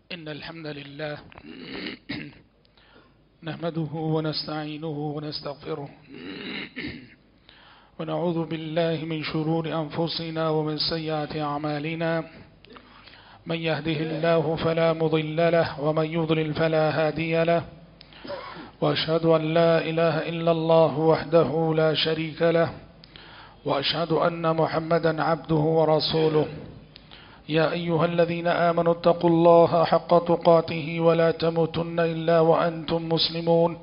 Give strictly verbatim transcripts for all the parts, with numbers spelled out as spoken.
إن الحمد لله نحمده ونستعينه ونستغفره ونعوذ بالله من شرور أنفسنا ومن سيئات أعمالنا من يهده الله فلا مضل له ومن يضلل فلا هادي له وأشهد أن لا إله إلا الله وحده لا شريك له وأشهد أن محمدا عبده ورسوله يا أيها الذين آمنوا اتقوا الله حق تقاته ولا تموتن إلا وأنتم مسلمون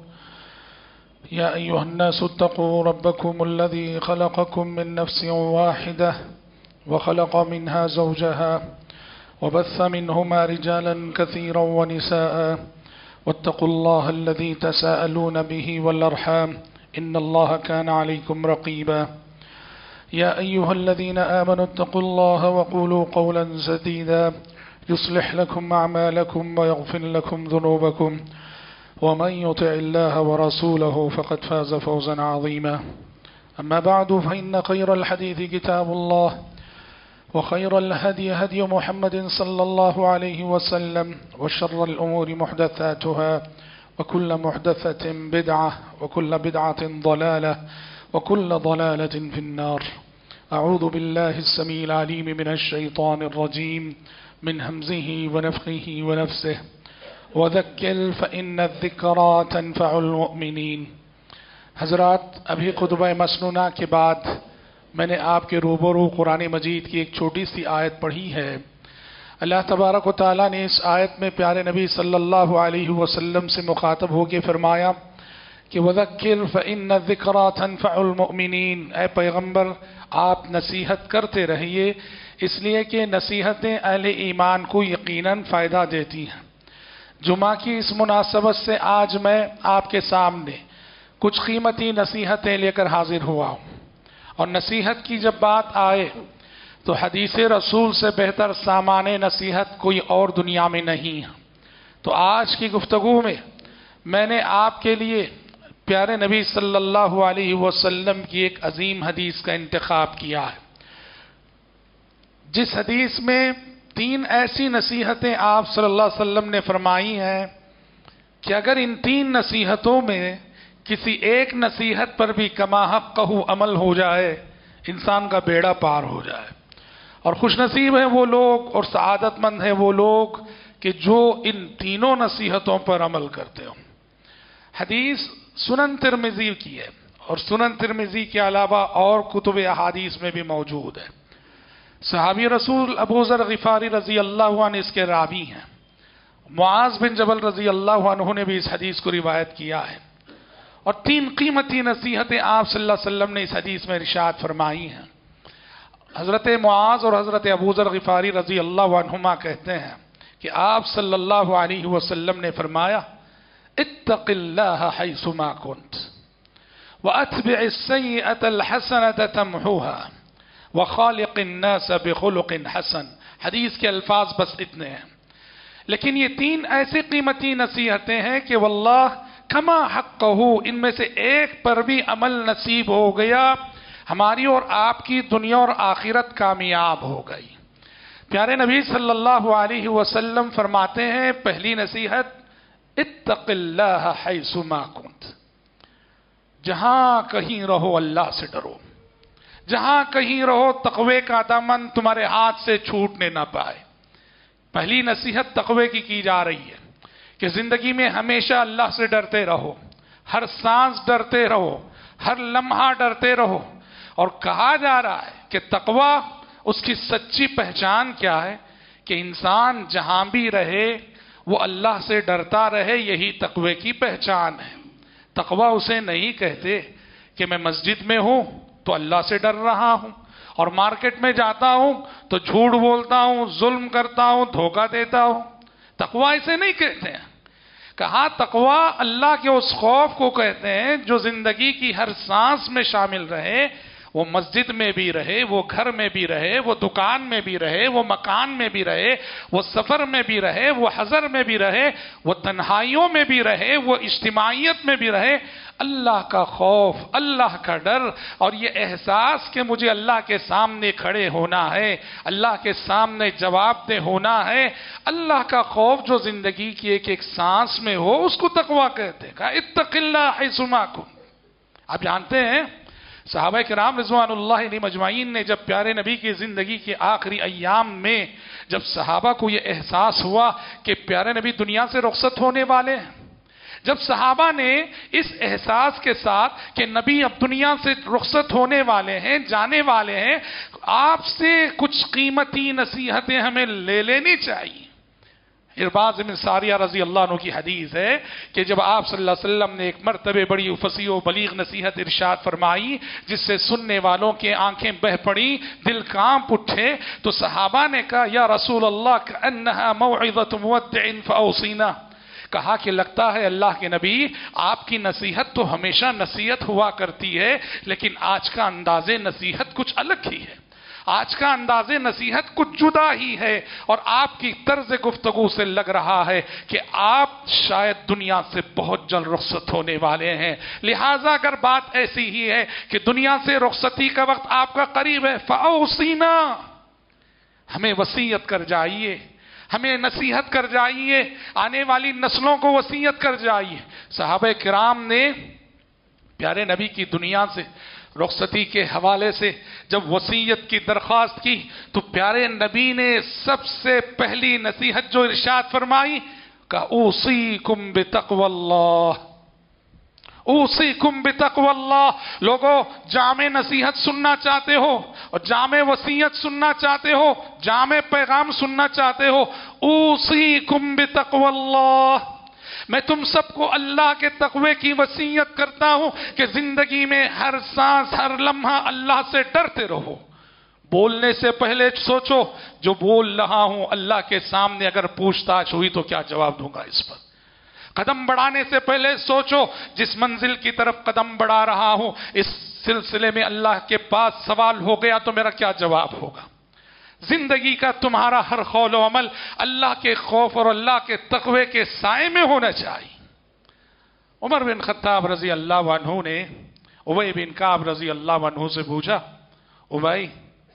يا أيها الناس اتقوا ربكم الذي خلقكم من نفس واحدة وخلق منها زوجها وبث منهما رجالا كثيرا ونساء واتقوا الله الذي تساءلون به والأرحام إن الله كان عليكم رقيبا يا أيها الذين آمنوا اتقوا الله وقولوا قولا سديدا يصلح لكم أعمالكم ويغفر لكم ذنوبكم ومن يطع الله ورسوله فقد فاز فوزا عظيما أما بعد فإن خير الحديث كتاب الله وخير الهدي هدي محمد صلى الله عليه وسلم وشر الأمور محدثاتها وكل محدثة بدعة وكل بدعة ضلالة وكل ضلالة في النار. أعوذ بالله السميع العليم من الشيطان الرجيم من همزه ونفخه ونفسه وذكر فإن الذكرى تنفع المؤمنين. حضرات، ابھی خطبہ مسنونہ کے بعد میں نے آپ کے روبرو قرآن مجید کی ایک چھوٹی سی آیت پڑھی ہے. اللہ تبارک و تعالیٰ نے اس آیت میں پیارے نبی صلی اللہ علیہ وسلم سے مخاطب ہو کے فرمایا کہ وَذَكِّرْ فَإِنَّ الذِّكْرَى تَنْفَعُ الْمُؤْمِنِينَ، اے پیغمبر آپ نصیحت کرتے رہیے، اس لیے کہ نصیحتیں اہل ایمان کو یقیناً فائدہ دیتی ہیں. جمعہ کی اس مناسبت سے آج میں آپ کے سامنے کچھ قیمتی نصیحتیں لے کر حاضر ہوا ہوں، اور نصیحت کی جب بات آئے تو حدیث رسول سے بہتر سامان نصیحت کوئی اور دنیا میں نہیں ہے. تو آج کی گفتگو میں میں نے آپ کے لیے پیارے نبی صلی اللہ علیہ وسلم کی ایک عظیم حدیث کا انتخاب کیا ہے، جس حدیث میں تین ایسی نصیحتیں آپ صلی اللہ علیہ وسلم نے فرمائی ہیں کہ اگر ان تین نصیحتوں میں کسی ایک نصیحت پر بھی کما حقہ عمل ہو جائے، انسان کا بیڑا پار ہو جائے. اور خوش نصیب ہیں وہ لوگ اور سعادت مند ہیں وہ لوگ کہ جو ان تینوں نصیحتوں پر عمل کرتے ہوں. حدیث سنن ترمذی کی ہے، اور سنن ترمذی کے علاوہ اور کتب احادیث میں بھی موجود ہے. صحابی رسول ابو ذر غفاری رضی اللہ عنہ اس کے راوی ہیں. معاذ بن جبل رضی اللہ عنہ نے بھی اس حدیث کو روایت کیا ہے. اور تین قیمتی نصیحتیں آپ صلی اللہ علیہ وسلم نے اس حدیث میں ارشاد فرمائی ہیں. حضرت معاذ اور حضرت ابو ذر غفاری رضی اللہ عنہما کہتے ہیں کہ آپ صلی اللہ علیہ وسلم نے فرمایا اتق اللہ حیث ما کنت واتبع السیئة الحسنة تمحوها وخالق الناس بخلق حسن. حدیث کے الفاظ بس اتنے ہیں، لیکن یہ تین ایسی قیمتی نصیحتیں ہیں کہ واللہ کما حقہ ان میں سے ایک پر بھی عمل نصیب ہو گیا، ہماری اور آپ کی دنیا اور آخرت کامیاب ہو گئی. پیارے نبی صلی اللہ علیہ وسلم فرماتے ہیں پہلی نصیحت اتق اللہ حیث ما کنت، جہاں کہیں رہو اللہ سے ڈرو، جہاں کہیں رہو تقوی کا دامن تمہارے ہاتھ سے چھوٹنے نہ پائے. پہلی نصیحت تقوی کی کی جا رہی ہے کہ زندگی میں ہمیشہ اللہ سے ڈرتے رہو، ہر سانس ڈرتے رہو، ہر لمحہ ڈرتے رہو. اور کہا جا رہا ہے کہ تقوی اس کی سچی پہچان کیا ہے کہ انسان جہاں بھی رہے وہ اللہ سے ڈرتا رہے، یہی تقوی کی پہچان ہے. تقوی اسے نہیں کہتے کہ میں مسجد میں ہوں تو اللہ سے ڈر رہا ہوں، اور مارکیٹ میں جاتا ہوں تو جھوٹ بولتا ہوں، ظلم کرتا ہوں، دھوکہ دیتا ہوں. تقوی اسے نہیں کہتے ہیں. کہا تقوی اللہ کے اس خوف کو کہتے ہیں جو زندگی کی ہر سانس میں شامل رہے، وہ مسجد میں بھی رہے، وہ گھر میں بھی رہے، وہ دکان میں بھی رہے، وہ مکان میں بھی رہے، وہ سفر میں بھی رہے، وہ حضر میں بھی رہے، وہ تنہائیوں میں بھی رہے، وہ اجتماعیت میں بھی رہے، اللہ کا خوف، اللہ کا ڈر اور یہ احساس کہ مجھے اللہ کے سامنے کھڑے ہونا ہے، اللہ کے سامنے جواب دہ ہونا ہے، اللہ کا خوف جو زندگی کی ایک ایک سانس میں ہو، اس کو تقویٰ کہتے ہیں۔ کہا اتق اللہ حیث ما کنت۔ آپ جانتے ہیں صحابہ کرام رضوان اللہ علیہم اجمعین نے جب پیارے نبی کی زندگی کے آخری ایام میں جب صحابہ کو یہ احساس ہوا کہ پیارے نبی دنیا سے رخصت ہونے والے ہیں، جب صحابہ نے اس احساس کے ساتھ کہ نبی اب دنیا سے رخصت ہونے والے ہیں، جانے والے ہیں، آپ سے کچھ قیمتی نصیحتیں ہمیں لے لینی چاہیے۔ ارباز بن ساریہ رضی اللہ عنہ کی حدیث ہے کہ جب آپ صلی اللہ علیہ وسلم نے ایک مرتبہ بڑی فصیح و بلیغ نصیحت ارشاد فرمائی جس سے سننے والوں کے آنکھیں بہ پڑی، دل کانپ اٹھے، تو صحابہ نے کہا یا رسول اللہ کأنہا موعظۃ مودع فاوصینا، کہا کہ لگتا ہے اللہ کے نبی آپ کی نصیحت تو ہمیشہ نصیحت ہوا کرتی ہے، لیکن آج کا انداز نصیحت کچھ الگ ہی ہے، آج کا انداز نصیحت کچھ جدا ہی ہے، اور آپ کی طرز گفتگو سے لگ رہا ہے کہ آپ شاید دنیا سے بہت جلد رخصت ہونے والے ہیں، لہٰذا اگر بات ایسی ہی ہے کہ دنیا سے رخصتی کا وقت آپ کا قریب ہے، فاوصینا، ہمیں وصیت کر جائیے، ہمیں نصیحت کر جائیے، آنے والی نسلوں کو وصیت کر جائیے۔ صحابہ کرام نے پیارے نبی کی دنیا سے رخصتی کے حوالے سے جب وصیت کی درخواست کی تو پیارے نبی نے سب سے پہلی نصیحت جو ارشاد فرمائی کہ اوصیکم بتقوی اللہ، اوصیکم بتقوی اللہ۔ لوگوں جامع نصیحت سننا چاہتے ہو اور جامع وصیت سننا چاہتے ہو، جامع پیغام سننا چاہتے ہو، اوصیکم بتقوی اللہ، میں تم سب کو اللہ کے تقوی کی وصیت کرتا ہوں کہ زندگی میں ہر سانس ہر لمحہ اللہ سے ڈرتے رہو۔ بولنے سے پہلے سوچو جو بول رہا ہوں اللہ کے سامنے اگر پوچھ تاچھ ہوئی تو کیا جواب دوں گا اس پر۔ قدم بڑھانے سے پہلے سوچو جس منزل کی طرف قدم بڑھا رہا ہوں اس سلسلے میں اللہ کے پاس سوال ہو گیا تو میرا کیا جواب ہوگا۔ زندگی کا تمہارا ہر قول و عمل اللہ کے خوف اور اللہ کے تقوی کے سائے میں ہونا چاہیے۔ عمر بن خطاب رضی اللہ عنہ نے ابی بن کعب رضی اللہ عنہ سے پوچھا، ابی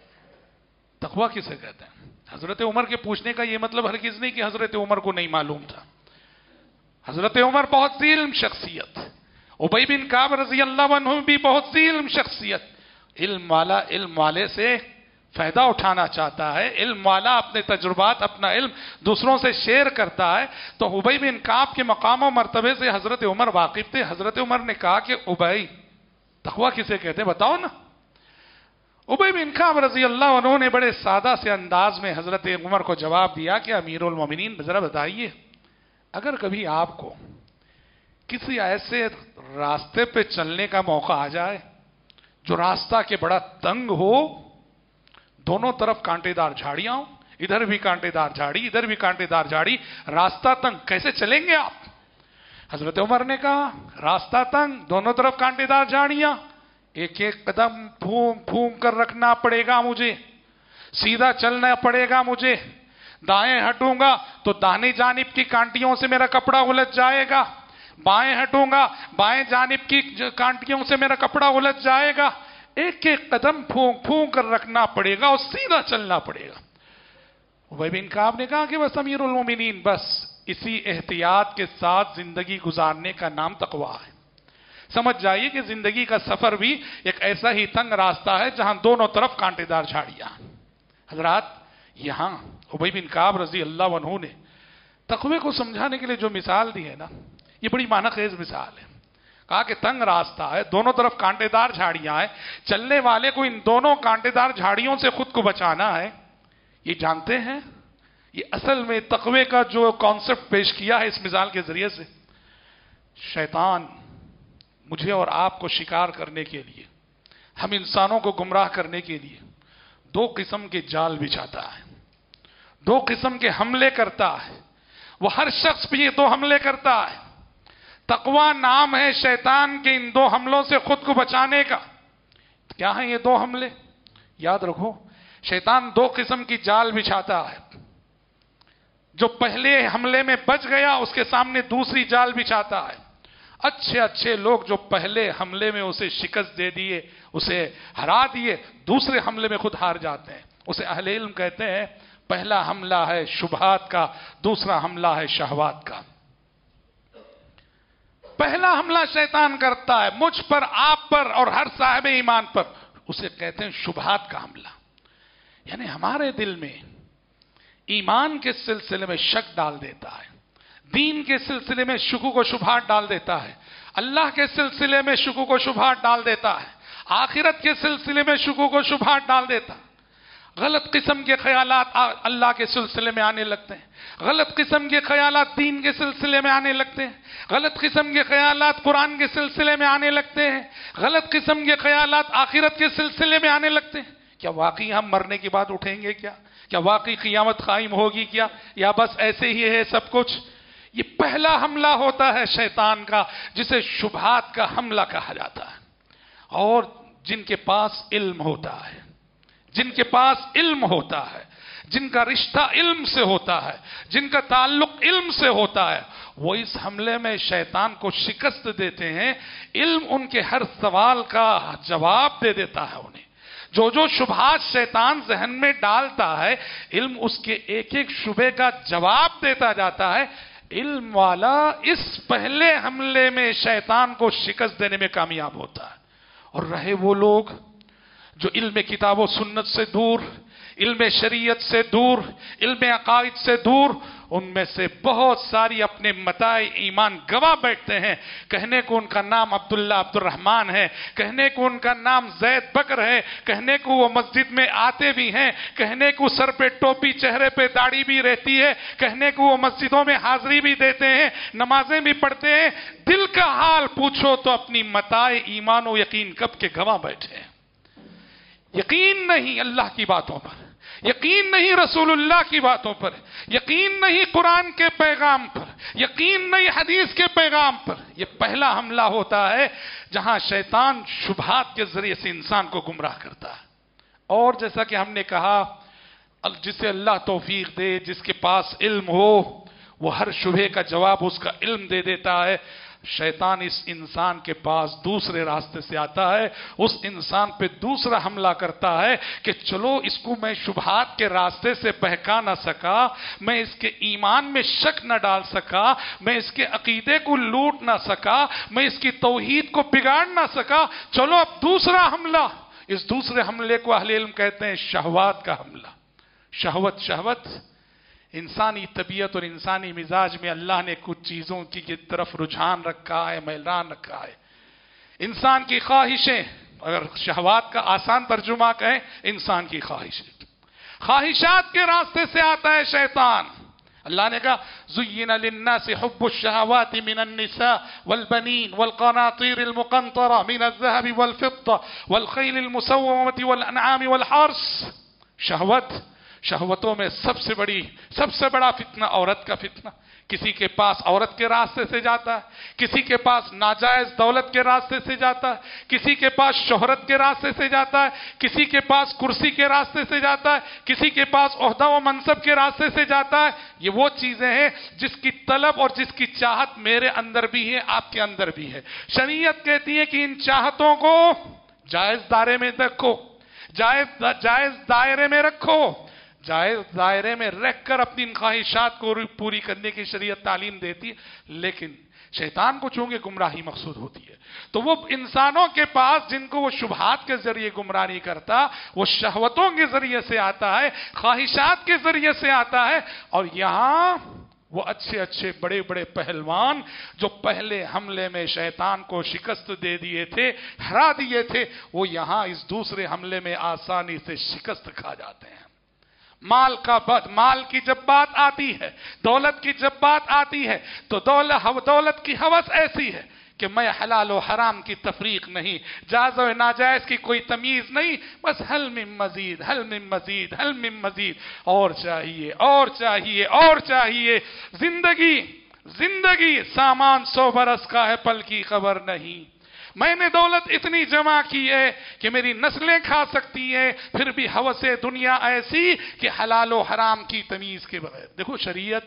تقوی کسے کہتے ہیں؟ حضرت عمر کے پوچھنے کا یہ مطلب ہرگز نہیں کہ حضرت عمر کو نہیں معلوم تھا، حضرت عمر بہت ذی علم شخصیت، ابی بن کعب رضی اللہ عنہ بھی بہت ذی علم شخصیت، علم والا علم والے سے فائدہ اٹھانا چاہتا ہے، علم والا اپنے تجربات اپنا علم دوسروں سے شیئر کرتا ہے، تو ابی بن کعب کے مقام و مرتبے سے حضرت عمر واقف تھے۔ حضرت عمر نے کہا کہ ابی تقوی کسے کہتے بتاؤ نا۔ ابی بن کعب رضی اللہ عنہ نے بڑے سادہ سے انداز میں حضرت عمر کو جواب دیا کہ امیر المومنین ذرا بتائیے، اگر کبھی آپ کو کسی ایسے راستے پہ چلنے کا موقع آ جائے جو راستہ کے بڑا تنگ ہو، دونوں طرف کانٹے دار جھاڑیاں ہوں، ادھر بھی کانٹے دار جھاڑی ادھر بھی کانٹے دار جھاڑی، راستہ تنگ، کیسے چلیں گے آپ؟ حضرت عمر نے کہا راستہ تنگ، دونوں طرف کانٹے دار جھاڑیاں، ایک ایک قدم پھوم پھوم کر رکھنا پڑے گا مجھے، سیدھا چلنا پڑے گا مجھے، دائیں ہٹوں گا تو داہنی جانب کی کانٹیوں سے میرا کپڑا الجھ جائے گا، بائیں ہٹوں گا بائیں جانب کی کانٹیوں سے میرا کپڑا الجھ جائے گا، ایک ایک قدم پھونک پھونک کر رکھنا پڑے گا اور سیدھا چلنا پڑے گا۔ ابی بن کعب نے کہا کہ بس امیر المومنین، بس اسی احتیاط کے ساتھ زندگی گزارنے کا نام تقویٰ ہے۔ سمجھ جائیے کہ زندگی کا سفر بھی ایک ایسا ہی تنگ راستہ ہے جہاں دونوں طرف کانٹے دار جھاڑیاں۔ حضرات یہاں ابی بن کعب رضی اللہ عنہ نے تقوی کو سمجھانے کے لیے جو مثال دی ہے نا، یہ بڑی معنی خیز مثال ہے۔ کہا کہ تنگ راستہ ہے، دونوں طرف کانٹے دار جھاڑیاں ہیں، چلنے والے کو ان دونوں کانٹے دار جھاڑیوں سے خود کو بچانا ہے۔ یہ جانتے ہیں یہ اصل میں تقوی کا جو کانسیپٹ پیش کیا ہے اس مثال کے ذریعے سے، شیطان مجھے اور آپ کو شکار کرنے کے لیے، ہم انسانوں کو گمراہ کرنے کے لیے دو قسم کے جال بچھاتا ہے، دو قسم کے حملے کرتا ہے، وہ ہر شخص پہ یہ دو حملے کرتا ہے۔ تقوی نام ہے شیطان کے ان دو حملوں سے خود کو بچانے کا، کیا ہیں یہ دو حملے؟ یاد رکھو، شیطان دو قسم کی جال بچھاتا ہے. جو پہلے حملے میں بچ گیا اس کے سامنے دوسری جال بچھاتا ہے. اچھے اچھے لوگ جو پہلے حملے میں اسے شکست دے دیے، اسے ہرا دیے، دوسرے حملے میں خود ہار جاتے ہیں. اسے اہل علم کہتے ہیں پہلا حملہ ہے شبہات کا، دوسرا حملہ ہے شہوات کا. پہلا حملہ شیطان کرتا ہے مجھ پر، آپ پر اور ہر صاحب ایمان پر، اسے کہتے ہیں شبہات کا حملہ. یعنی ہمارے دل میں ایمان کے سلسلے میں شک ڈال دیتا ہے، دین کے سلسلے میں شکوک و شبہات ڈال دیتا ہے، اللہ کے سلسلے میں شکوک و شبہات ڈال دیتا ہے، آخرت کے سلسلے میں شکوک و شبہات ڈال دیتا ہے. غلط قسم کے خیالات اللہ کے سلسلے میں آنے لگتے ہیں، غلط قسم کے خیالات دین کے سلسلے میں آنے لگتے ہیں، غلط قسم کے خیالات قرآن کے سلسلے میں آنے لگتے ہیں، غلط قسم کے خیالات آخرت کے سلسلے میں آنے لگتے ہیں. کیا واقعی ہم مرنے کے بعد اٹھیں گے کیا؟ کیا واقعی قیامت قائم ہوگی کیا؟ یا بس ایسے ہی ہے سب کچھ؟ یہ پہلا حملہ ہوتا ہے شیطان کا، جسے شبہات کا حملہ کہا جاتا ہے. اور جن کے پاس علم ہوتا ہے، جن کے پاس علم ہوتا ہے، جن کا رشتہ علم سے ہوتا ہے، جن کا تعلق علم سے ہوتا ہے، وہ اس حملے میں شیطان کو شکست دیتے ہیں. علم ان کے ہر سوال کا جواب دے دیتا ہے انہیں. جو جو شبہات شیطان ذہن میں ڈالتا ہے، علم اس کے ایک ایک شبہ کا جواب دیتا جاتا ہے. علم والا اس پہلے حملے میں شیطان کو شکست دینے میں کامیاب ہوتا ہے. اور رہے وہ لوگ جو علم کتاب و سنت سے دور، علم شریعت سے دور، علم عقائد سے دور، ان میں سے بہت ساری اپنے متاع ایمان گوا بیٹھتے ہیں. کہنے کو ان کا نام عبداللہ عبد الرحمن ہے، کہنے کو ان کا نام زید بکر ہے، کہنے کو وہ مسجد میں آتے بھی ہیں، کہنے کو سر پہ ٹوپی چہرے پہ داڑھی بھی رہتی ہے، کہنے کو وہ مسجدوں میں حاضری بھی دیتے ہیں، نمازیں بھی پڑھتے ہیں. دل کا حال پوچھو تو اپنی متاع ایمان و یقین کب کے گوا بیٹھے ہیں. یقین نہیں اللہ کی باتوں پر، یقین نہیں رسول اللہ کی باتوں پر، یقین نہیں قرآن کے پیغام پر، یقین نہیں حدیث کے پیغام پر. یہ پہلا حملہ ہوتا ہے جہاں شیطان شبہات کے ذریعے سے انسان کو گمراہ کرتا ہے. اور جیسا کہ ہم نے کہا، جسے اللہ توفیق دے، جس کے پاس علم ہو، وہ ہر شبہے کا جواب اس کا علم دے دیتا ہے. شیطان اس انسان کے پاس دوسرے راستے سے آتا ہے، اس انسان پہ دوسرا حملہ کرتا ہے کہ چلو اس کو میں شبہات کے راستے سے بہکا نہ سکا، میں اس کے ایمان میں شک نہ ڈال سکا، میں اس کے عقیدے کو لوٹ نہ سکا، میں اس کی توحید کو بگاڑ نہ سکا، چلو اب دوسرا حملہ. اس دوسرے حملے کو اہل علم کہتے ہیں شہوات کا حملہ. شہوت شہوت انسانی طبیعت اور انسانی مزاج میں اللہ نے کچھ چیزوں کی طرف رجحان رکھا ہے، میلان رکھا ہے. انسان کی خواہشیں، اگر شہوات کا آسان ترجمہ کہیں، انسان کی خواہشیں، خواہشات کے راستے سے آتا ہے شیطان. اللہ نے کہا زُيِّنَ لِلنَّاسِ حُبُّ الشَّهَوَاتِ مِنَ النِّسَاءِ وَالْبَنِينَ وَالْقَنَاطِيرِ الْمُقَنطَرَةِ مِنَ الذَّهَبِ وَالْفِضَّةِ وَالْخَيْلِ الْمُسَوَّمَةِ وَالْأَنْعَامِ وَالْحَرْثِ. شہوت، شہوتوں میں سب سے بڑی سب سے بڑا فتنہ عورت کا فتنہ. کسی کے پاس عورت کے راستے سے جاتا ہے، کسی کے پاس ناجائز دولت کے راستے سے جاتا ہے، کسی کے پاس شہرت کے راستے سے جاتا ہے، کسی کے پاس کرسی کے راستے سے جاتا ہے، کسی کے پاس عہدہ و منصب کے راستے سے جاتا ہے. یہ وہ چیزیں ہیں جس کی طلب اور جس کی چاہت میرے اندر بھی ہے، آپ کے اندر بھی ہے. شریعت کہتی ہے کہ ان چاہتوں کو جائز دائرے میں رکھو، جائز جائز دائرے میں رکھو، جائز دائرے میں رکھ کر اپنی ان خواہشات کو پوری کرنے کی شریعت تعلیم دیتی ہے. لیکن شیطان کو چونکہ گمراہی مقصود ہوتی ہے تو وہ انسانوں کے پاس جن کو وہ شبہات کے ذریعے گمراہ نہیں کرتا، وہ شہوتوں کے ذریعے سے آتا ہے، خواہشات کے ذریعے سے آتا ہے. اور یہاں وہ اچھے اچھے بڑے بڑے پہلوان جو پہلے حملے میں شیطان کو شکست دے دیے تھے، ہرا دیے تھے، وہ یہاں اس دوسرے حملے میں آسانی سے شکست کھا جاتے ہیں. مال کا بد مال کی جب بات آتی ہے، دولت کی جب بات آتی ہے تو دولت دولت کی ہوس ایسی ہے کہ میں حلال و حرام کی تفریق نہیں، جائز و ناجائز کی کوئی تمیز نہیں، بس حل من مزید حل من مزید حل من مزید، اور چاہیے اور چاہیے اور چاہیے. زندگی زندگی سامان سو برس کا ہے، پل کی خبر نہیں. میں نے دولت اتنی جمع کی ہے کہ میری نسلیں کھا سکتی ہیں، پھر بھی ہوس دنیا ایسی کہ حلال و حرام کی تمیز کے بغیر. دیکھو شریعت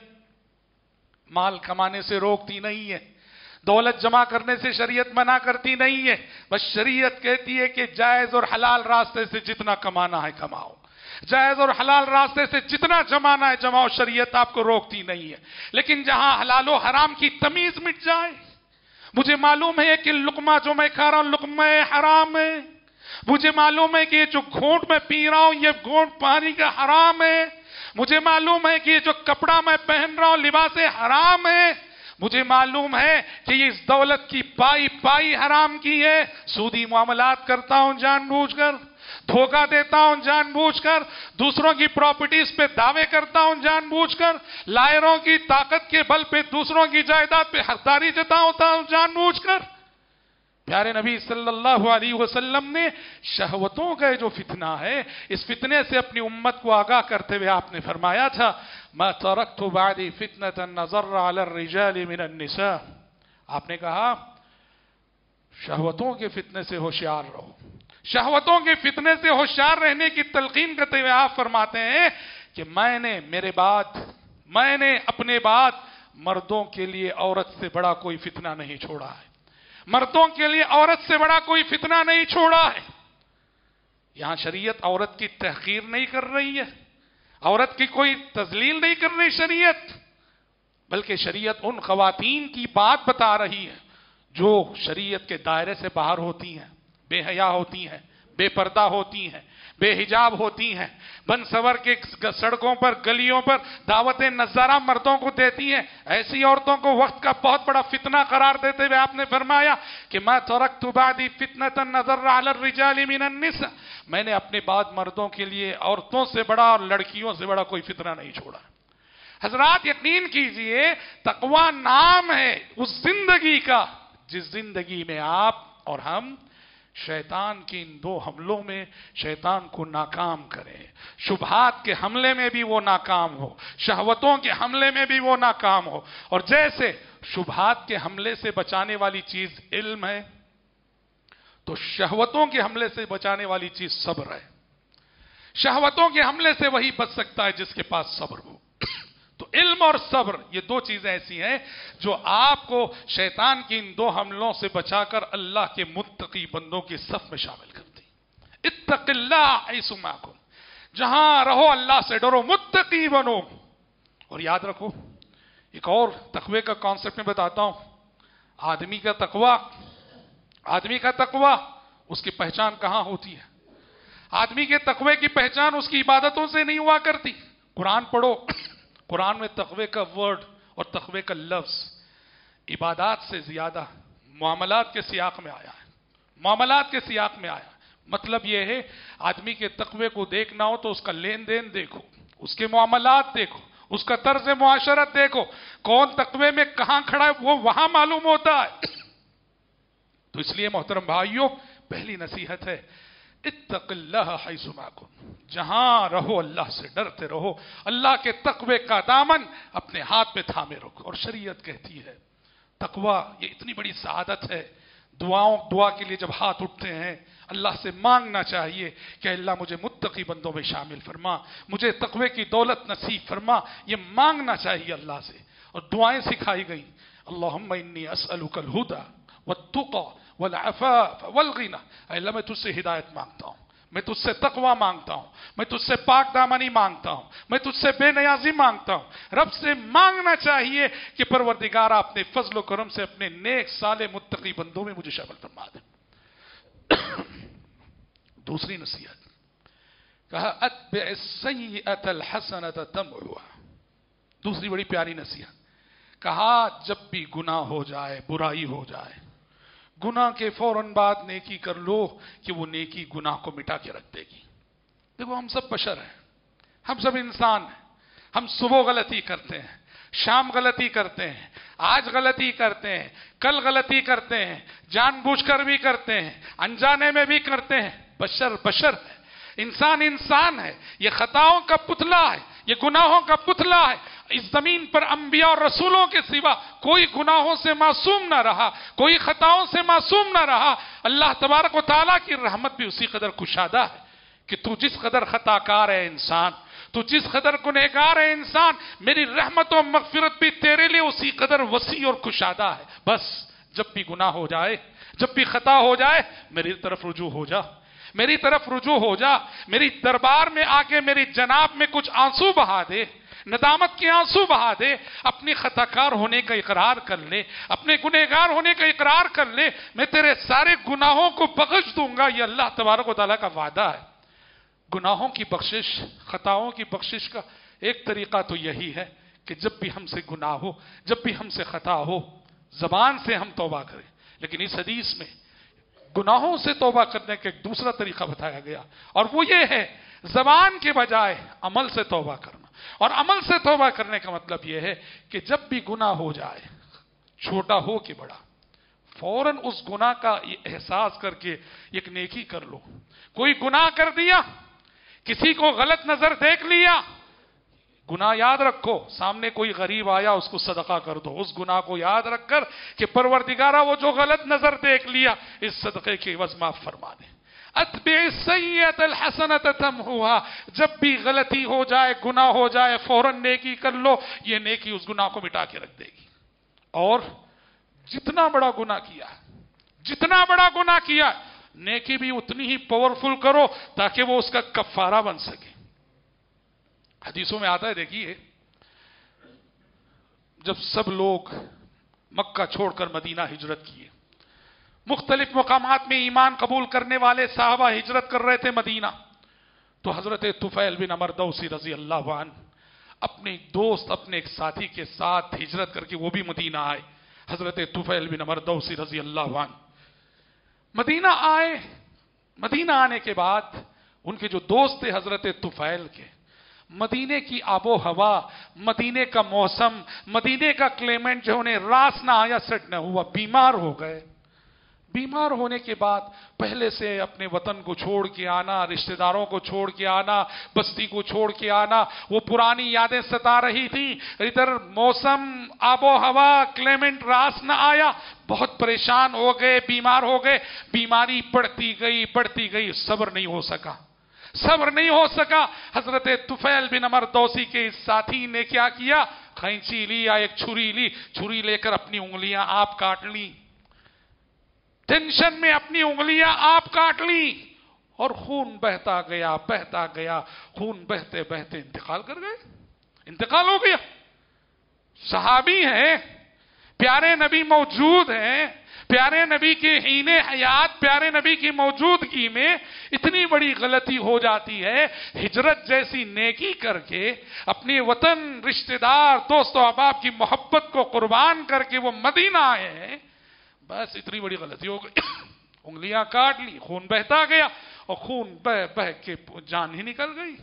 مال کمانے سے روکتی نہیں ہے، دولت جمع کرنے سے شریعت منع کرتی نہیں ہے، بس شریعت کہتی ہے کہ جائز اور حلال راستے سے جتنا کمانا ہے کماؤ، جائز اور حلال راستے سے جتنا جمانا ہے جماؤ. شریعت آپ کو روکتی نہیں ہے. لیکن جہاں حلال و حرام کی تمیز مٹ جائے، مجھے معلوم ہے کہ لقمہ جو میں کھا رہا ہوں لقمہ حرام ہے، مجھے معلوم ہے کہ یہ جو گھونٹ میں پی رہا ہوں یہ گھونٹ پانی کا حرام ہے، مجھے معلوم ہے کہ یہ جو کپڑا میں پہن رہا ہوں لباس حرام ہے، مجھے معلوم ہے کہ یہ اس دولت کی پائی پائی حرام کی ہے، سودی معاملات کرتا ہوں جان بوجھ کر، دھوکہ دیتا ہوں جان بوجھ کر، دوسروں کی پراپرٹیز پہ دعوے کرتا ہوں جان بوجھ کر، لائروں کی طاقت کے بل پہ دوسروں کی جائیداد پہ حقداری جتاتا ہوں جان بوجھ کر. پیارے نبی صلی اللہ علیہ وسلم نے شہوتوں کا جو فتنہ ہے اس فتنے سے اپنی امت کو آگاہ کرتے ہوئے آپ نے فرمایا تھا ما ترکت بعدی فتنة نظر علی الرجال من النساء. آپ نے کہا شہوتوں کے فتنے سے ہوشیار رہو. شہوتوں کے فتنے سے ہوشیار رہنے کی تلقین کرتے ہوئے آپ فرماتے ہیں کہ میں نے میرے بعد میں نے اپنے بعد مردوں کے لیے عورت سے بڑا کوئی فتنہ نہیں چھوڑا ہے، مردوں کے لیے عورت سے بڑا کوئی فتنہ نہیں چھوڑا ہے. یہاں شریعت عورت کی تحقیر نہیں کر رہی ہے، عورت کی کوئی تذلیل نہیں کر رہی شریعت، بلکہ شریعت ان خواتین کی بات بتا رہی ہے جو شریعت کے دائرے سے باہر ہوتی ہیں، بے حیا ہوتی ہیں، بے پردہ ہوتی ہیں، بے حجاب ہوتی ہیں، بن سور کے سڑکوں پر گلیوں پر دعوت نظارہ مردوں کو دیتی ہیں. ایسی عورتوں کو وقت کا بہت بڑا فتنہ قرار دیتے ہوئے آپ نے فرمایا کہ ما ترکت بعدی فتنة نظر علی الرجال من النساء. میں نے اپنے بعد مردوں کے لیے عورتوں سے بڑا اور لڑکیوں سے بڑا کوئی فتنہ نہیں چھوڑا. حضرات یقین کیجئے تقوی نام ہے اس زندگی کا جس زندگی میں آپ اور ہم شیطان کی ان دو حملوں میں شیطان کو ناکام کریں. شبہات کے حملے میں بھی وہ ناکام ہو، شہوتوں کے حملے میں بھی وہ ناکام ہو. اور جیسے شبہات کے حملے سے بچانے والی چیز علم ہے تو شہوتوں کے حملے سے بچانے والی چیز صبر ہے. شہوتوں کے حملے سے وہی بچ سکتا ہے جس کے پاس صبر ہو. تو علم اور صبر یہ دو چیزیں ایسی ہیں جو آپ کو شیطان کی ان دو حملوں سے بچا کر اللہ کے متقی بندوں کی صف میں شامل کرتی. اتق اللہ حیث ما کن، جہاں رہو اللہ سے ڈرو، متقی بنو. اور یاد رکھو ایک اور تقوی کا کانسیپٹ میں بتاتا ہوں. آدمی کا تقوی آدمی کا تقوی اس کی پہچان کہاں ہوتی ہے؟ آدمی کے تقوی کی پہچان اس کی عبادتوں سے نہیں ہوا کرتی. قرآن پڑھو، قرآن میں تقوی کا ورڈ اور تقوی کا لفظ عبادات سے زیادہ معاملات کے سیاق میں آیا ہے. معاملات کے سیاق میں آیا. مطلب یہ ہے آدمی کے تقوی کو دیکھنا ہو تو اس کا لین دین دیکھو، اس کے معاملات دیکھو، اس کا طرز معاشرت دیکھو، کون تقوی میں کہاں کھڑا ہے وہ وہاں معلوم ہوتا ہے. تو اس لیے محترم بھائیوں پہلی نصیحت ہے اتق اللہ حیث ما کن، جہاں رہو اللہ سے ڈرتے رہو، اللہ کے تقوی کا دامن اپنے ہاتھ میں تھامے رکھو. اور شریعت کہتی ہے تقوی یہ اتنی بڑی سعادت ہے. دعاؤں دعا کے لیے جب ہاتھ اٹھتے ہیں اللہ سے مانگنا چاہیے کہ اللہ مجھے متقی بندوں میں شامل فرما، مجھے تقوی کی دولت نصیب فرما. یہ مانگنا چاہیے اللہ سے. اور دعائیں سکھائی گئیں اللہم انی اسألک الہدی والتقی والعفاف والغنی. اے اللہ میں تجھ سے ہدایت مانگتا ہوں، میں تجھ سے تقوی مانگتا ہوں، میں تجھ سے پاک دامنی مانگتا ہوں، میں تجھ سے بے نیازی مانگتا ہوں. رب سے مانگنا چاہیے کہ پروردگار اپنے فضل و کرم سے اپنے نیک صالح متقی بندوں میں مجھے شامل فرما دے. دوسری نصیحت کہا اتبع السیئۃ الحسنۃ تمحوها. دوسری بڑی پیاری نصیحت کہا جب بھی گناہ ہو جائے، برائی ہو جائے، گناہ کے فوراً بعد نیکی کر لو کہ وہ نیکی گناہ کو مٹا کے رکھ دے گی. دیکھو ہم سب بشر ہیں، ہم سب انسان ہیں. ہم صبح غلطی کرتے ہیں، شام غلطی کرتے ہیں، آج غلطی کرتے ہیں، کل غلطی کرتے ہیں، جان بوجھ کر بھی کرتے ہیں، انجانے میں بھی کرتے ہیں. بشر بشر ہے، انسان انسان ہے. یہ خطاؤں کا پتلا ہے، یہ گناہوں کا پتلا ہے. اس زمین پر انبیاء اور رسولوں کے سوا کوئی گناہوں سے معصوم نہ رہا، کوئی خطاؤں سے معصوم نہ رہا۔ اللہ تبارک و تعالیٰ کی رحمت بھی اسی قدر کشادہ ہے کہ تو جس قدر خطا کار ہے انسان، تو جس قدر گنہگار ہے انسان، میری رحمت و مغفرت بھی تیرے لیے اسی قدر وسیع اور کشادہ ہے۔ بس جب بھی گناہ ہو جائے، جب بھی خطا ہو جائے، میری طرف رجوع ہو جا، میری طرف رجوع ہو جا، میری دربار میں آ کے میری جناب میں کچھ آنسو بہا دے، ندامت کے آنسو بہا دے، اپنی خطا کار ہونے کا اقرار کر لے، اپنے گنہگار ہونے کا اقرار کر لے، میں تیرے سارے گناہوں کو بخش دوں گا۔ یہ اللہ تبارک و تعالیٰ کا وعدہ ہے۔ گناہوں کی بخشش، خطاؤں کی بخشش کا ایک طریقہ تو یہی ہے کہ جب بھی ہم سے گناہ ہو، جب بھی ہم سے خطا ہو، زبان سے ہم توبہ کریں۔ لیکن اس حدیث میں گناہوں سے توبہ کرنے کا ایک دوسرا طریقہ بتایا گیا، اور وہ یہ ہے زبان کے بجائے عمل سے توبہ کرنا۔ اور عمل سے توبہ کرنے کا مطلب یہ ہے کہ جب بھی گناہ ہو جائے، چھوٹا ہو کہ بڑا، فوراً اس گناہ کا احساس کر کے ایک نیکی کر لو۔ کوئی گناہ کر دیا، کسی کو غلط نظر دیکھ لیا، گناہ یاد رکھو، سامنے کوئی غریب آیا اس کو صدقہ کر دو، اس گناہ کو یاد رکھ کر کہ پروردگارہ وہ جو غلط نظر دیکھ لیا اس صدقے کی عوض معاف فرما دے۔ اتبع السیئۃ الحسنۃ تمحوھا، جب بھی غلطی ہو جائے، گناہ ہو جائے، فوراً نیکی کر لو، یہ نیکی اس گناہ کو مٹا کے رکھ دے گی۔ اور جتنا بڑا گناہ کیا، جتنا بڑا گناہ کیا، نیکی بھی اتنی ہی پاورفل کرو تاکہ وہ اس کا کفارہ بن سکے۔ حدیثوں میں آتا ہے، دیکھیے، جب سب لوگ مکہ چھوڑ کر مدینہ ہجرت کیے، مختلف مقامات میں ایمان قبول کرنے والے صحابہ ہجرت کر رہے تھے مدینہ، تو حضرت طفیل بن عمر دوسی رضی اللہ عنہ اپنے ایک دوست، اپنے ایک ساتھی کے ساتھ ہجرت کر کے وہ بھی مدینہ آئے۔ حضرت طفیل بن عمر دوسی رضی اللہ عنہ مدینہ آئے۔ مدینہ آنے کے بعد ان کے جو دوست تھے حضرت طفیل کے، مدینے کی آب و ہوا، مدینے کا موسم، مدینے کا کلیمنٹ جو انہیں راس نہ آیا، سیٹ نہ ہوا، بیمار ہو گئے۔ بیمار ہونے کے بعد پہلے سے اپنے وطن کو چھوڑ کے آنا، رشتہ داروں کو چھوڑ کے آنا، بستی کو چھوڑ کے آنا، وہ پرانی یادیں ستا رہی تھیں۔ ادھر موسم، آب و ہوا، کلیمنٹ راس نہ آیا، بہت پریشان ہو گئے، بیمار ہو گئے، بیماری بڑھتی گئی بڑھتی گئی، صبر نہیں ہو سکا، صبر نہیں ہو سکا۔ حضرت طفیل بن عمر دوسی کے اس ساتھی نے کیا کیا، کھینچی لی یا ایک چھری لی، چھری لے کر اپنی انگلیاں آپ کاٹ لی، ٹینشن میں اپنی انگلیاں آپ کاٹ لی، اور خون بہتا گیا بہتا گیا، خون بہتے بہتے انتقال کر گئے، انتقال ہو گیا۔ صحابی ہیں، پیارے نبی موجود ہیں، پیارے نبی کے حین حیات، پیارے نبی کی موجودگی میں اتنی بڑی غلطی ہو جاتی ہے۔ ہجرت جیسی نیکی کر کے اپنے وطن، رشتہ دار، دوست و احباب کی محبت کو قربان کر کے وہ مدینہ آئے ہیں، بس اتنی بڑی غلطی ہو گئی، انگلیاں کاٹ لی، خون بہتا گیا، اور خون بہ بہ کے جان ہی نکل گئی۔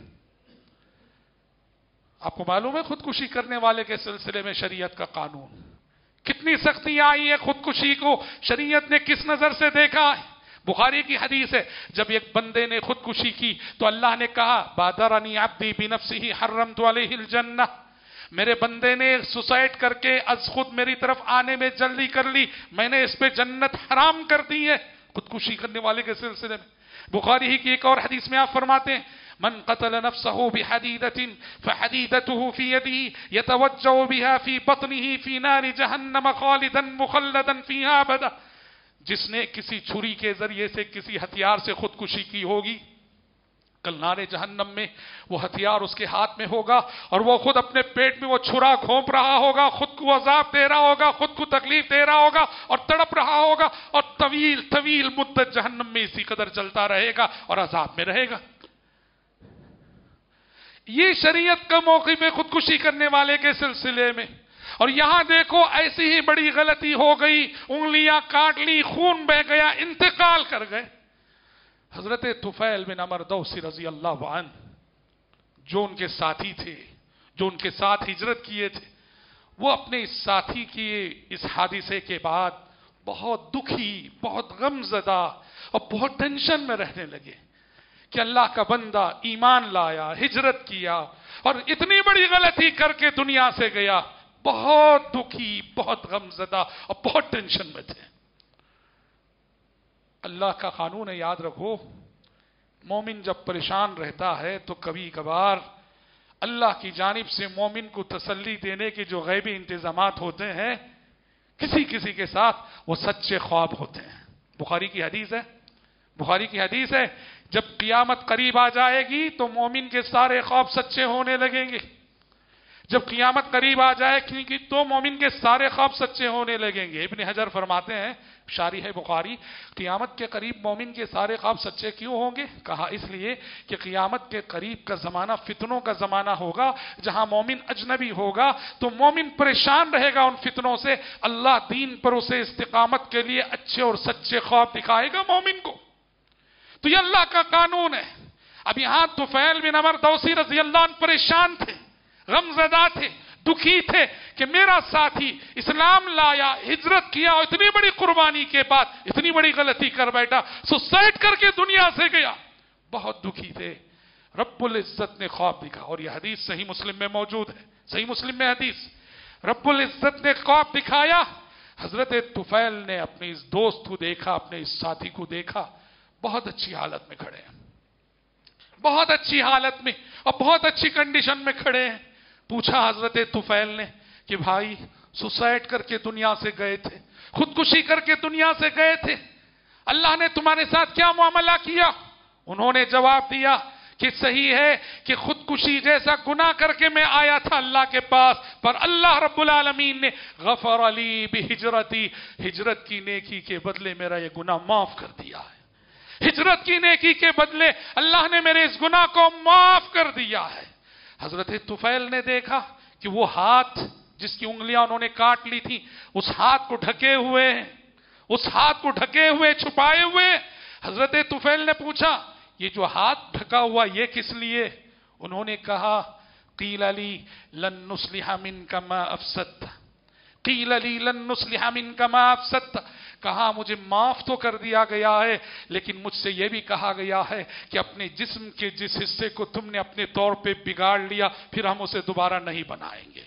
آپ کو معلوم ہے خودکشی کرنے والے کے سلسلے میں شریعت کا قانون کتنی سختی آئی ہے، خودکشی کو شریعت نے کس نظر سے دیکھا ہے۔ بخاری کی حدیث ہے، جب ایک بندے نے خودکشی کی تو اللہ نے کہا، بادرنی عبدی بنفسہ حرمت علیہ الجنہ، میرے بندے نے سوسائڈ کر کے از خود میری طرف آنے میں جلدی کر لی، میں نے اس پہ جنت حرام کر دی ہے، خودکشی کرنے والے کے سلسلے میں۔ بخاری ہی کی ایک اور حدیث میں آپ فرماتے ہیں، من قتل نفسه بحديدة فحديدته في يده يتوجه بها في بطنه في نار جہنم خالدا مخلدا فيها ابدا، جس نے کسی چھری کے ذریعے سے کسی ہتھیار سے خودکشی کی ہوگی، کل نار جہنم میں وہ ہتھیار اس کے ہاتھ میں ہوگا، اور وہ خود اپنے پیٹ میں وہ چھرا گھونپ رہا ہوگا، خود کو عذاب دے رہا ہوگا، خود کو تکلیف دے رہا ہوگا، اور تڑپ رہا ہوگا، اور طویل طویل مدت جہنم میں اسی قدر چلتا رہے گا اور عذاب میں رہے گا۔ یہ شریعت کا موقف ہے خودکشی کرنے والے کے سلسلے میں۔ اور یہاں دیکھو ایسی ہی بڑی غلطی ہو گئی، انگلیاں کاٹ لی، خون بہ گیا، انتقال کر گئے۔ حضرت طفیل بن عمر دوسی رضی اللہ عنہ جو ان کے ساتھی تھے، جو ان کے ساتھ ہجرت کیے تھے، وہ اپنے اس ساتھی کی اس حادثے کے بعد بہت دکھی، بہت غم زدہ اور بہت ٹینشن میں رہنے لگے کہ اللہ کا بندہ ایمان لایا، ہجرت کیا اور اتنی بڑی غلطی کر کے دنیا سے گیا، بہت دکھی، بہت غم زدہ اور بہت ٹینشن میں تھے۔ اللہ کا قانون ہے، یاد رکھو، مومن جب پریشان رہتا ہے تو کبھی کبھار اللہ کی جانب سے مومن کو تسلی دینے کے جو غیبی انتظامات ہوتے ہیں، کسی کسی کے ساتھ وہ سچے خواب ہوتے ہیں۔ بخاری کی حدیث ہے، بخاری کی حدیث ہے، جب قیامت قریب آ جائے گی تو مومن کے سارے خواب سچے ہونے لگیں گے۔ جب قیامت قریب آ جائے گی تو مومن کے سارے خواب سچے ہونے لگیں گے۔ ابن حجر فرماتے ہیں، شارح بخاری، قیامت کے قریب مومن کے سارے خواب سچے کیوں ہوں گے؟ کہا اس لیے کہ قیامت کے قریب کا زمانہ فتنوں کا زمانہ ہوگا، جہاں مومن اجنبی ہوگا تو مومن پریشان رہے گا ان فتنوں سے، اللہ دین پر اسے استقامت کے لیے اچھے اور سچے خواب دکھائے گا مومن کو۔ تو یہ اللہ کا قانون ہے۔ اب یہاں طفیل بن عمر دوسی رضی اللہ عنہ پریشان تھے، غم زدہ تھے، دکھی تھے کہ میرا ساتھی اسلام لایا، ہجرت کیا اور اتنی بڑی قربانی کے بعد اتنی بڑی غلطی کر بیٹھا، سوسائڈ کر کے دنیا سے گیا، بہت دکھی تھے۔ رب العزت نے خواب دکھا، اور یہ حدیث صحیح مسلم میں موجود ہے، صحیح مسلم میں حدیث، رب العزت نے خواب دکھایا، حضرت طفیل نے اپنے اس دوست کو دیکھا، اپنے اس ساتھی کو دیکھا، بہت اچھی حالت میں کھڑے ہیں، بہت اچھی حالت میں اور بہت اچھی کنڈیشن میں کھڑے ہیں۔ پوچھا حضرت طفیل نے کہ بھائی سوسائڈ کر کے دنیا سے گئے تھے، خودکشی کر کے دنیا سے گئے تھے، اللہ نے تمہارے ساتھ کیا معاملہ کیا؟ انہوں نے جواب دیا کہ صحیح ہے کہ خودکشی جیسا گناہ کر کے میں آیا تھا اللہ کے پاس، پر اللہ رب العالمین نے غفر علی بہجرتی، ہجرت کی نیکی کے بدلے میرا یہ گناہ معاف کر دیا ہے، ہجرت کی نیکی کے بدلے اللہ نے میرے اس گناہ کو معاف کر دیا ہے۔ حضرت طفیل نے دیکھا کہ وہ ہاتھ جس کی انگلیاں انہوں نے کاٹ لی تھی، اس ہاتھ کو ڈھکے ہوئے ہیں، اس ہاتھ کو ڈھکے ہوئے، چھپائے ہوئے۔ حضرت طفیل نے پوچھا یہ جو ہاتھ ڈھکا ہوا یہ کس لیے؟ انہوں نے کہا قیل لی لن نصلح منک ما افسدت، قیل لی لن نصلح منک ما افسدت، کہا مجھے معاف تو کر دیا گیا ہے لیکن مجھ سے یہ بھی کہا گیا ہے کہ اپنے جسم کے جس حصے کو تم نے اپنے طور پہ بگاڑ لیا پھر ہم اسے دوبارہ نہیں بنائیں گے۔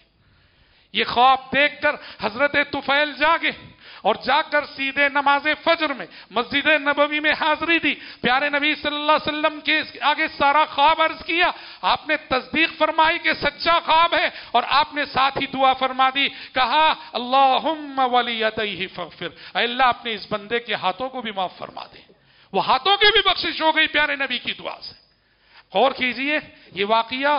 یہ خواب دیکھ کر حضرت طفیل جاگے اور جا کر سیدھے نماز فجر میں مسجد نبوی میں حاضری دی، پیارے نبی صلی اللہ علیہ وسلم کے آگے سارا خواب عرض کیا، آپ نے تصدیق فرمائی کہ سچا خواب ہے، اور آپ نے ساتھ ہی دعا فرما دی، کہا اللہم ولیدیہ فاغفر، اے اللہ اپنے اس بندے کے ہاتھوں کو بھی معاف فرما دے۔ وہ ہاتھوں کی بھی بخشش ہو گئی پیارے نبی کی دعا سے۔ غور کیجئے، یہ واقعہ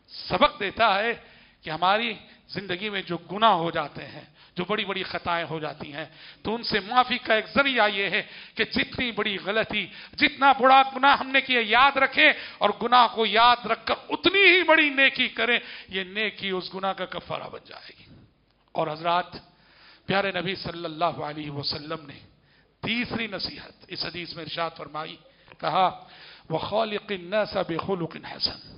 سبق دیتا ہے کہ ہماری زندگی میں جو گناہ ہو جاتے ہیں، جو بڑی بڑی خطائیں ہو جاتی ہیں، تو ان سے معافی کا ایک ذریعہ یہ ہے کہ جتنی بڑی غلطی، جتنا بڑا گناہ ہم نے کیا یاد رکھیں، اور گناہ کو یاد رکھ کر اتنی ہی بڑی نیکی کریں، یہ نیکی اس گناہ کا کفارہ بن جائے گی۔ اور حضرات، پیارے نبی صلی اللہ علیہ وسلم نے تیسری نصیحت اس حدیث میں ارشاد فرمائی، کہا وَخَالِقِ النَّاسَ بِخُلُقٍ حَسَنٍ،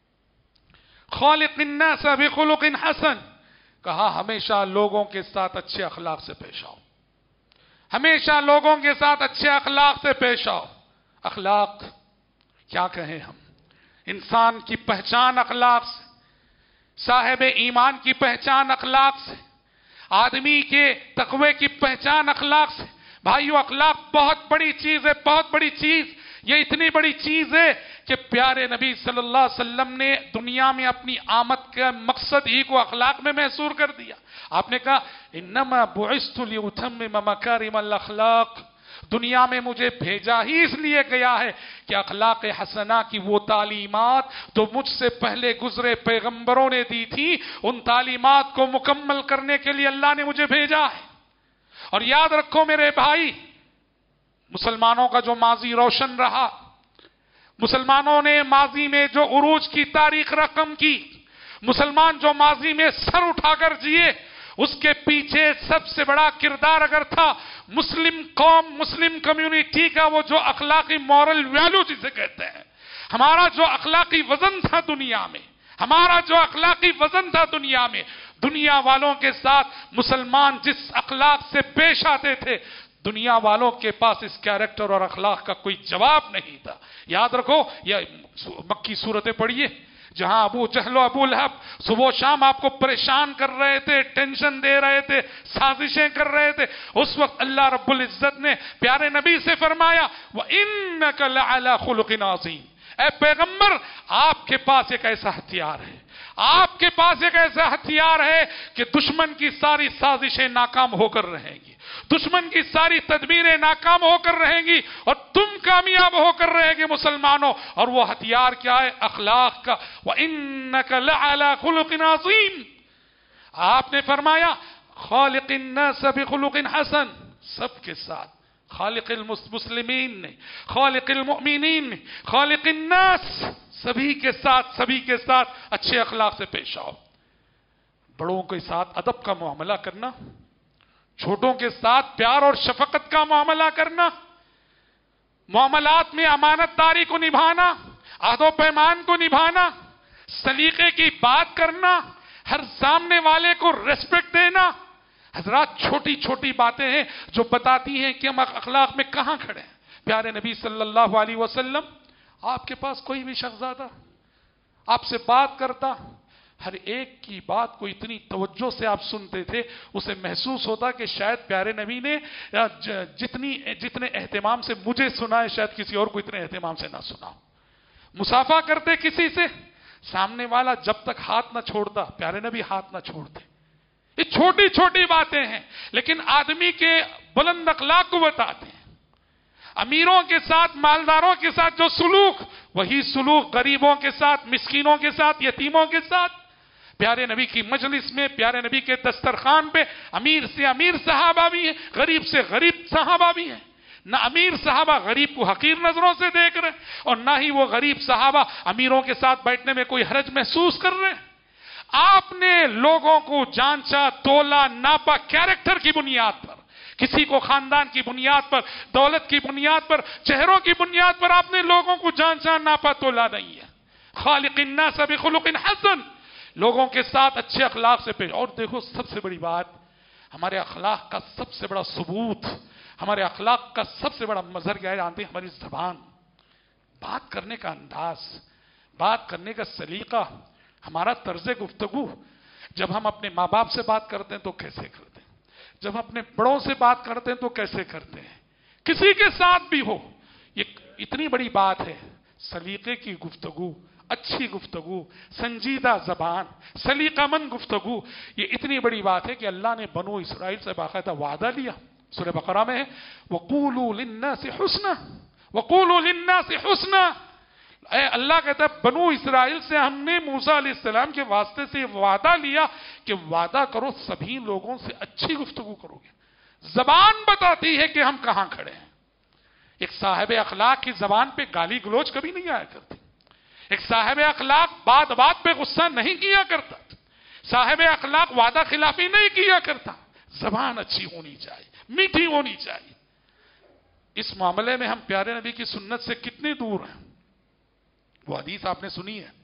خالق الناس بخلق حسن، کہا ہمیشہ لوگوں کے ساتھ اچھے اخلاق سے پیش آؤ، ہمیشہ لوگوں کے ساتھ اچھے اخلاق سے پیش آؤ۔ اخلاق کیا کہیں ہم، انسان کی پہچان اخلاق سے، صاحب ایمان کی پہچان اخلاق سے، آدمی کے تقوی کی پہچان اخلاق سے۔ بھائیو، اخلاق بہت بڑی چیز ہے، بہت بڑی چیز، یہ اتنی بڑی چیز ہے کہ پیارے نبی صلی اللہ علیہ وسلم نے دنیا میں اپنی آمد کا مقصد ہی کو اخلاق میں محصور کر دیا۔ آپ نے کہا انما بعثت لاتمم مکارم الاخلاق، دنیا میں مجھے بھیجا ہی اس لیے گیا ہے کہ اخلاق حسنہ کی وہ تعلیمات جو مجھ سے پہلے گزرے پیغمبروں نے دی تھی، ان تعلیمات کو مکمل کرنے کے لیے اللہ نے مجھے بھیجا ہے۔ اور یاد رکھو میرے بھائی، مسلمانوں کا جو ماضی روشن رہا، مسلمانوں نے ماضی میں جو عروج کی تاریخ رقم کی، مسلمان جو ماضی میں سر اٹھا کر جیے، اس کے پیچھے سب سے بڑا کردار اگر تھا مسلم قوم، مسلم کمیونٹی کا وہ جو اخلاقی مورل ویلیو جسے کہتے ہیں، ہمارا جو اخلاقی وزن تھا دنیا میں، ہمارا جو اخلاقی وزن تھا دنیا میں، دنیا والوں کے ساتھ مسلمان جس اخلاق سے پیش آتے تھے، دنیا والوں کے پاس اس کیریکٹر اور اخلاق کا کوئی جواب نہیں تھا. یاد رکھو یہ مکی صورتیں پڑھیے جہاں ابو جہل و ابو لہب صبح و شام آپ کو پریشان کر رہے تھے، ٹینشن دے رہے تھے، سازشیں کر رہے تھے. اس وقت اللہ رب العزت نے پیارے نبی سے فرمایا وَإِنَّكَ لَعَلَى خُلُقٍ عَظِيمٍ، اے پیغمبر آپ کے پاس ایک ایسا ہتھیار ہے، آپ کے پاس ایک ایسا ہتھیار ہے کہ دشمن کی ساری سازشیں ناکام ہو کر رہیں گی، دشمن کی ساری تدبیریں ناکام ہو کر رہیں گی اور تم کامیاب ہو کر رہے گے مسلمانوں. اور وہ ہتھیار کیا ہے؟ اخلاق کا. وَإِنَّكَ لَعَلَى خُلُقٍ عَظِيمٍ. آپ نے فرمایا خالق الناس بخلق حسن، سب کے ساتھ خالق المسلمین نے، خالق المؤمنین نے، خالق الناس، سبھی کے ساتھ سبھی کے ساتھ اچھے اخلاق سے پیش آؤ. بڑوں کے ساتھ ادب کا معاملہ کرنا، چھوٹوں کے ساتھ پیار اور شفقت کا معاملہ کرنا، معاملات میں امانت داری کو نبھانا، عہد و پیمان کو نبھانا، سلیقے کی بات کرنا، ہر سامنے والے کو ریسپیکٹ دینا. حضرات چھوٹی چھوٹی باتیں ہیں جو بتاتی ہیں کہ ہم اخلاق میں کہاں کھڑے ہیں. پیارے نبی صلی اللہ علیہ وسلم، آپ کے پاس کوئی بھی شخص آتا، آپ سے بات کرتا، ہر ایک کی بات کو اتنی توجہ سے آپ سنتے تھے، اسے محسوس ہوتا کہ شاید پیارے نبی نے جتنی جتنے اہتمام سے مجھے سنا ہے شاید کسی اور کو اتنے اہتمام سے نہ سنا. مصافحہ کرتے کسی سے، سامنے والا جب تک ہاتھ نہ چھوڑتا پیارے نبی ہاتھ نہ چھوڑتے. یہ چھوٹی چھوٹی باتیں ہیں لیکن آدمی کے بلند اخلاق کو بتاتے ہیں. امیروں کے ساتھ، مالداروں کے ساتھ جو سلوک، وہی سلوک غریبوں کے ساتھ، مسکینوں کے ساتھ، یتیموں کے ساتھ. پیارے نبی کی مجلس میں، پیارے نبی کے دسترخوان پہ امیر سے امیر صحابہ بھی ہیں، غریب سے غریب صحابہ بھی ہیں. نہ امیر صحابہ غریب کو حقیر نظروں سے دیکھ رہے اور نہ ہی وہ غریب صحابہ امیروں کے ساتھ بیٹھنے میں کوئی حرج محسوس کر رہے ہیں. آپ نے لوگوں کو جانچا، تولا، ناپا کیریکٹر کی بنیاد پر. کسی کو خاندان کی بنیاد پر، دولت کی بنیاد پر، چہروں کی بنیاد پر آپ نے لوگوں کو جانچا، ناپا، تولا نہیں ہے. خالق الناس بخلق حسن، لوگوں کے ساتھ اچھے اخلاق سے پیش. اور دیکھو سب سے بڑی بات، ہمارے اخلاق کا سب سے بڑا ثبوت، ہمارے اخلاق کا سب سے بڑا مظہر کیا ہے جانتے ہیں؟ ہماری زبان، بات کرنے کا انداز، بات کرنے کا سلیقہ، ہمارا طرز گفتگو. جب ہم اپنے ماں باپ سے بات کرتے ہیں تو کیسے کرتے ہیں، جب ہم اپنے بڑوں سے بات کرتے ہیں تو کیسے کرتے ہیں، کسی کے ساتھ بھی ہو. یہ اتنی بڑی بات ہے، سلیقے کی گفتگو، اچھی گفتگو، سنجیدہ زبان، سلیقہ مند گفتگو. یہ اتنی بڑی بات ہے کہ اللہ نے بنو اسرائیل سے باقاعدہ وعدہ لیا. سورہ بقرہ میں ہے وَقُولُوا لِلنَّاسِ حُسْنًا، وَقُولُوا لِلنَّاسِ حُسْنًا. اے اللہ کہتا ہے بنو اسرائیل سے ہم نے موسیٰ علیہ السلام کے واسطے سے وعدہ لیا کہ وعدہ کرو سبھی لوگوں سے اچھی گفتگو کرو گے. زبان بتاتی ہے کہ ہم کہاں کھڑے ہیں. ایک صاحب اخلاق کی زبان پہ گالی گلوچ کبھی نہیں آیا کرتی. ایک صاحب اخلاق بات بات پہ غصہ نہیں کیا کرتا. صاحب اخلاق وعدہ خلافی نہیں کیا کرتا. زبان اچھی ہونی چاہیے، میٹھی ہونی چاہیے. اس معاملے میں ہم پیارے نبی کی سنت سے کتنے دور ہیں. وہ حدیث آپ نے سنی ہے،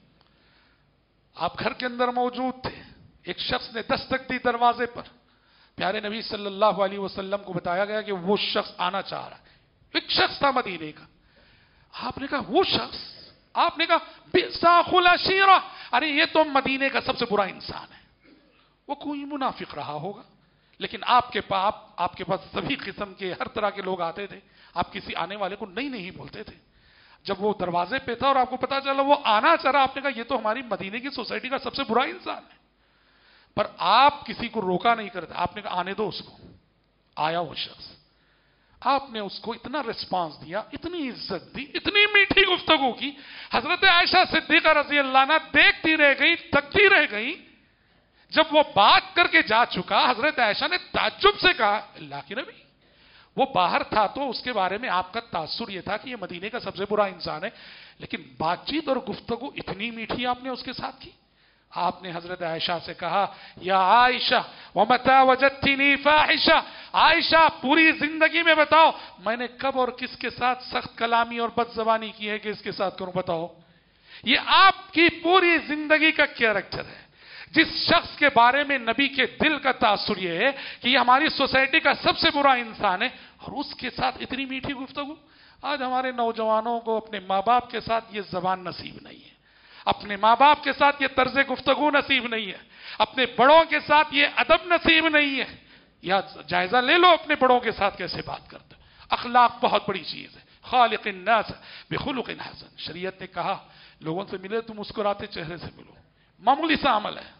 آپ گھر کے اندر موجود تھے، ایک شخص نے دستک دی دروازے پر. پیارے نبی صلی اللہ علیہ وسلم کو بتایا گیا کہ وہ شخص آنا چاہ رہا ہے. ایک شخص تھا مدینے کا. آپ نے کہا وہ شخص، آپ نے کہا بئس اخو العشیرہ، ارے یہ تو مدینے کا سب سے برا انسان ہے. وہ کوئی منافق رہا ہوگا، لیکن آپ کے پاس آپ کے پاس سبھی قسم کے ہر طرح کے لوگ آتے تھے. آپ کسی آنے والے کو نہیں نہیں بولتے تھے. جب وہ دروازے پہ تھا اور آپ کو پتا چلا وہ آنا چاہ رہا، آپ نے کہا یہ تو ہماری مدینے کی سوسائٹی کا سب سے برا انسان ہے. پر آپ کسی کو روکا نہیں کرتے. آپ نے کہا آنے دو اس کو. آیا وہ شخص، آپ نے اس کو اتنا ریسپانس دیا، اتنی عزت دی، اتنی میٹھی گفتگو کی. حضرت عائشہ صدیقہ رضی اللہ عنہا دیکھتی رہ گئی، تکتی رہ گئی. جب وہ بات کر کے جا چکا، حضرت عائشہ نے تعجب سے کہا اللہ کے نبی، وہ باہر تھا تو اس کے بارے میں آپ کا تاثر یہ تھا کہ یہ مدینے کا سب سے برا انسان ہے، لیکن بات چیت اور گفتگو اتنی میٹھی آپ نے اس کے ساتھ کی. آپ نے حضرت عائشہ سے کہا یا عائشہ وَمَتَى وَجَدْتِنِي فَاحِشَةً، عائشہ پوری زندگی میں بتاؤ میں نے کب اور کس کے ساتھ سخت کلامی اور بد زبانی کی ہے کہ اس کے ساتھ کروں، بتاؤ. یہ آپ کی پوری زندگی کا کیریکٹر ہے. جس شخص کے بارے میں نبی کے دل کا تاثر یہ ہے کہ یہ ہماری سوسائٹی کا سب سے برا انسان ہے، اور اس کے ساتھ اتنی میٹھی گفتگو. آج ہمارے نوجوانوں کو اپنے ماں باپ کے ساتھ یہ زبان نصیب نہیں ہے، اپنے ماں باپ کے ساتھ یہ طرز گفتگو نصیب نہیں ہے، اپنے بڑوں کے ساتھ یہ ادب نصیب نہیں ہے. یا جائزہ لے لو اپنے بڑوں کے ساتھ کیسے بات کرتے. اخلاق بہت بڑی چیز ہے. خالق الناس بخلق حسن. شریعت نے کہا لوگوں سے ملے تو مسکراتے چہرے سے ملو. معمولی سا عمل ہے،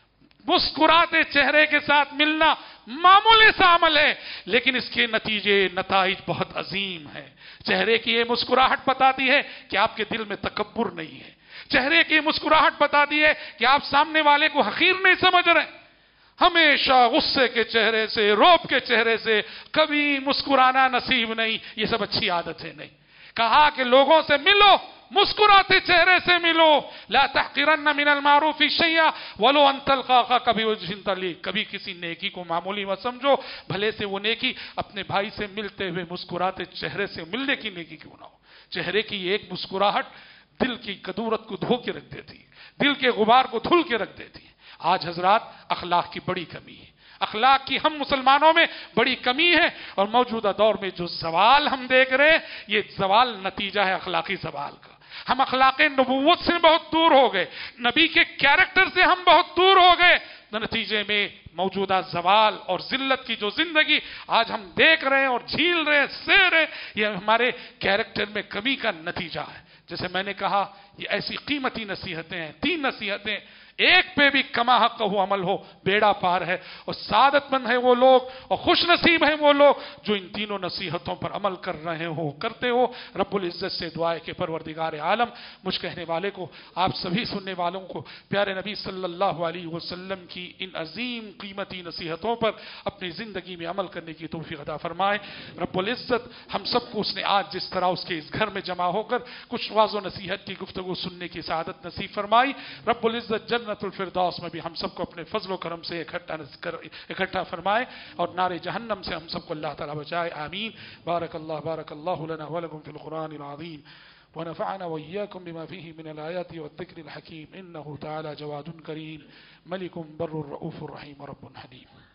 مسکراتے چہرے کے ساتھ ملنا معمولی سا عمل ہے، لیکن اس کے نتیجے نتائج بہت عظیم ہیں. چہرے کی یہ مسکراہٹ بتاتی ہے کہ آپ کے دل میں تکبر نہیں ہے. چہرے کی مسکراہٹ بتاتی ہے کہ آپ سامنے والے کو حقیر نہیں سمجھ رہے. ہمیشہ غصے کے چہرے سے، روب کے چہرے سے کبھی مسکرانا نصیب نہیں. یہ سب اچھی عادتیں نہیں. کہا کہ لوگوں سے ملو مسکراتے چہرے سے ملو. لا تحقرن من المعروف شیئا ولو ان تلقى کبھی وجہ کبھی کسی نیکی کو معمولی مت سمجھو، بھلے سے وہ نیکی اپنے بھائی سے ملتے ہوئے مسکراتے چہرے سے ملنے کی نیکی کیوں نہ ہو. چہرے کی ایک مسکراہٹ دل کی کدورت کو دھو کے رکھ دیتی ہے، دل کے غبار کو دھل کے رکھ دیتی ہے. آج حضرات اخلاق کی بڑی کمی ہے، اخلاق کی ہم مسلمانوں میں بڑی کمی ہے، اور موجودہ دور میں جو زوال ہم دیکھ رہے ہیں یہ زوال نتیجہ ہے اخلاقی زوال کا. ہم اخلاق نبوت سے بہت دور ہو گئے، نبی کے کیریکٹر سے ہم بہت دور ہو گئے. نتیجے میں موجودہ زوال اور ذلت کی جو زندگی آج ہم دیکھ رہے ہیں اور جھیل رہے ہیں، سہ رہے ہیں، یہ ہمارے کیریکٹر میں کمی کا نتیجہ ہے. جیسے میں نے کہا یہ ایسی قیمتی نصیحتیں ہیں، تین نصیحتیں، ایک پہ بھی کما حق ہو عمل ہو بیڑا پار ہے. اور سعادت مند ہیں وہ لوگ اور خوش نصیب ہیں وہ لوگ جو ان تینوں نصیحتوں پر عمل کر رہے ہو، کرتے ہو. رب العزت سے دعا ہے کہ پروردگار عالم مجھ کہنے والے کو، آپ سبھی سننے والوں کو پیارے نبی صلی اللہ علیہ وسلم کی ان عظیم قیمتی نصیحتوں پر اپنی زندگی میں عمل کرنے کی توفیق عطا فرمائے. رب العزت ہم سب کو اس نے آج جس طرح اس کے اس گھر میں جمع ہو کر کچھ واضح و نصیحت کی گفتگو سننے کی سعادت نصیب فرمائی. رب العزت جنت الفردوس میں بھی ہم سب کو اپنے فضل و کرم سے اکٹھا اکٹھا فرمائے اور نار جہنم سے ہم سب کو اللہ تعالی بچائے. آمین. بارک اللہ بارک اللہ لنا ولکم فی القرآن العظیم ونفعنا وإياكم بما فيه من الآيات والذكر الحكيم إنه تعالى جواد كريم ملك بر رؤوف رحيم رب حليم.